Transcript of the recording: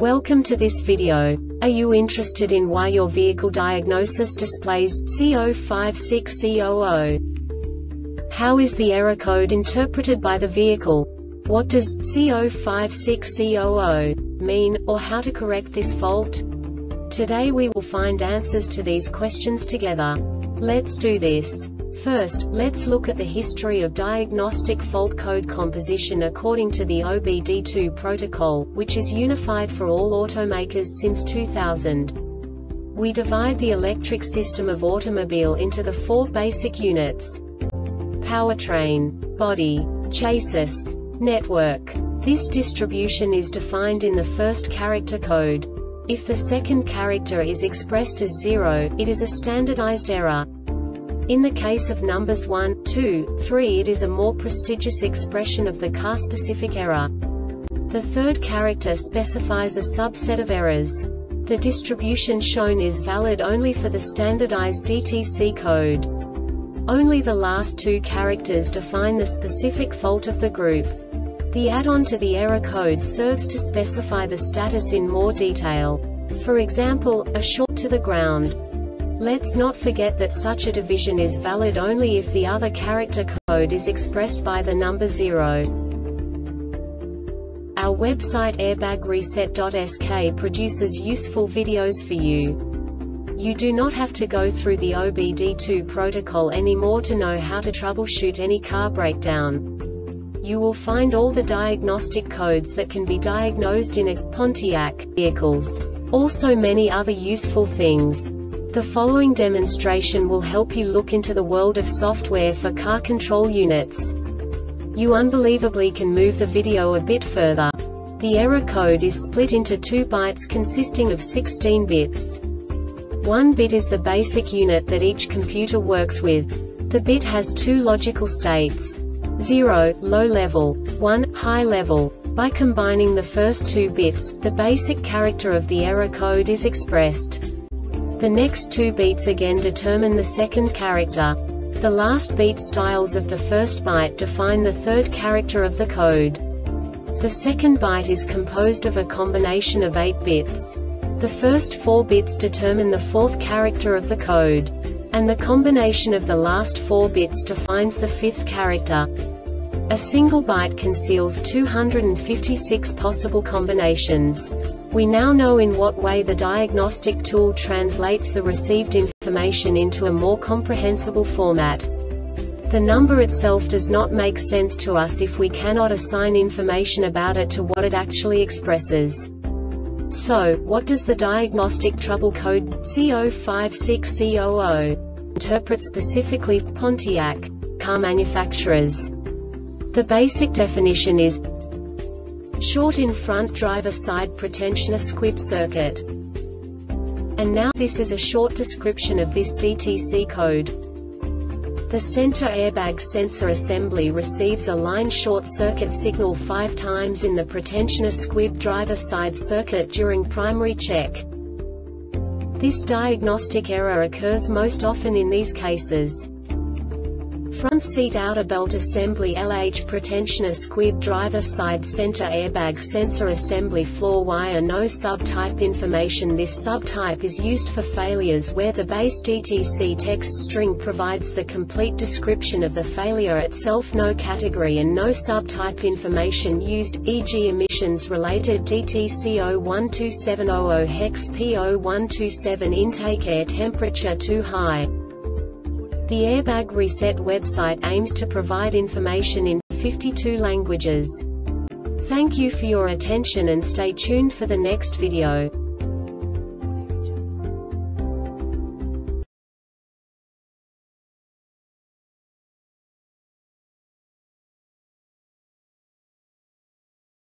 Welcome to this video. Are you interested in why your vehicle diagnosis displays C056C00? How is the error code interpreted by the vehicle? What does C056C00 mean, or how to correct this fault? Today we will find answers to these questions together. Let's do this. First, let's look at the history of diagnostic fault code composition according to the OBD2 protocol, which is unified for all automakers since 2000. We divide the electric system of automobile into the four basic units: powertrain, body, chassis, network. This distribution is defined in the first character code. If the second character is expressed as 0, it is a standardized error. In the case of numbers 1, 2, 3, it is a more prestigious expression of the car-specific error. The third character specifies a subset of errors. The distribution shown is valid only for the standardized DTC code. Only the last two characters define the specific fault of the group. The add-on to the error code serves to specify the status in more detail. For example, a short to the ground. Let's not forget that such a division is valid only if the other character code is expressed by the number 0. Our website airbagreset.sk produces useful videos for you. You do not have to go through the OBD2 protocol anymore to know how to troubleshoot any car breakdown. You will find all the diagnostic codes that can be diagnosed in a Pontiac vehicles. Also many other useful things. The following demonstration will help you look into the world of software for car control units. You unbelievably can move the video a bit further. The error code is split into 2 bytes consisting of 16 bits. 1 bit is the basic unit that each computer works with. The bit has 2 logical states: 0, low level, 1, high level. By combining the first 2 bits, the basic character of the error code is expressed. The next 2 beats again determine the second character. The last beat styles of the first byte define the third character of the code. The second byte is composed of a combination of 8 bits. The first 4 bits determine the fourth character of the code. And the combination of the last 4 bits defines the fifth character. A single byte conceals 256 possible combinations. We now know in what way the diagnostic tool translates the received information into a more comprehensible format. The number itself does not make sense to us if we cannot assign information about it to what it actually expresses. So, what does the diagnostic trouble code C056C00 interpret specifically for Pontiac car manufacturers? The basic definition is short in front driver side pretensioner squib circuit. And now this is a short description of this DTC code. The center airbag sensor assembly receives a line short circuit signal 5 times in the pretensioner squib driver side circuit during primary check. This diagnostic error occurs most often in these cases: front seat outer belt assembly LH pretensioner squib driver side center airbag sensor assembly floor wire no subtype information. This subtype is used for failures where the base DTC text string provides the complete description of the failure itself, no category and no subtype information used, e.g. emissions related DTC 012700 hex P0127 intake air temperature too high. The Airbag Reset website aims to provide information in 52 languages. Thank you for your attention and stay tuned for the next video.